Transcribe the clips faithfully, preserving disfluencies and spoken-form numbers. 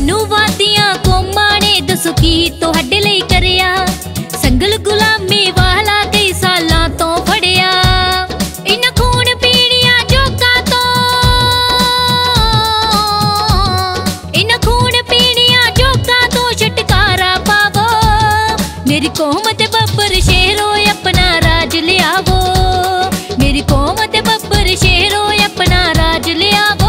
मनुवादियां कौमां ने दसो की तुहाडे लई करिया। संगल गुलामी वाला कई सालां तो फड़िया। इन्हां खून पीणियां जोकां तो इन्हां खून पीणियां जोकां तो छुटकारा पावो। मेरी कौम ते बब्बर शेरो अपना राज लियावो। मेरी कौम ते बब्बर शेरो अपना राज लियावो।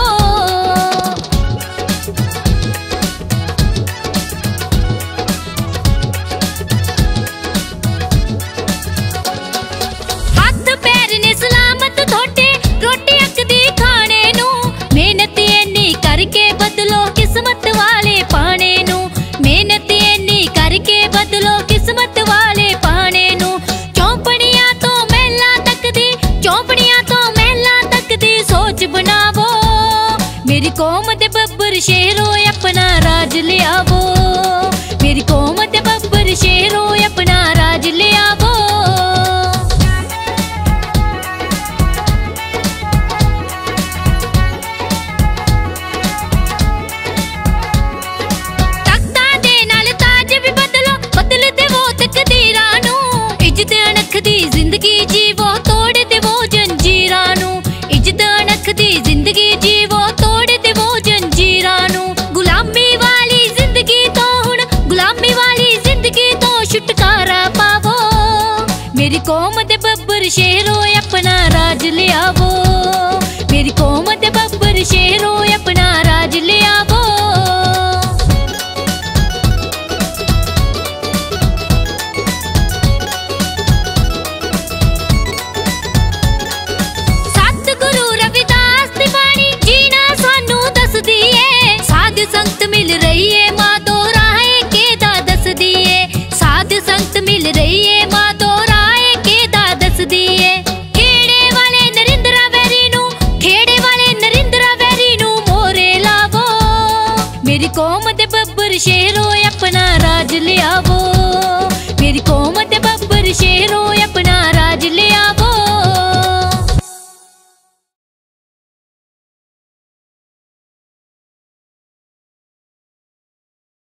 हाथ पैर ने सलामत थोड़े रोटी अकदी खाने नू। मेहनत इन्नी करके बदलो किस्मत वाले पाने नू। मेहनत इन्नी करके बदलो किस्मत वाले पाने नू। चौपड़ियां तो महला तक दी चौपड़ियां तो महला तक दी सोच बनावो। मेरी कौम ते बब्बर शेरो अपना राज लियावो। मेरी कौम ते बब्बर शेरो अपना राज लियावो। तख्तां दे नाल ताज भी बदलो बदल देवो तकदीरां नू। इज्जत अणख दी जिंदगी जीवो तोड़ देवो जंजीरां नू। इज्जत अणख दी जिंदगी जीवो तोड़ देवो जंजीरां नू। गुलामी वाली जिंदगी तो हुण गुलामी वाली जिंदगी तो छुटकारा पावो। मेरी कौम ते बब्बर शेरो अपना राज लियावो।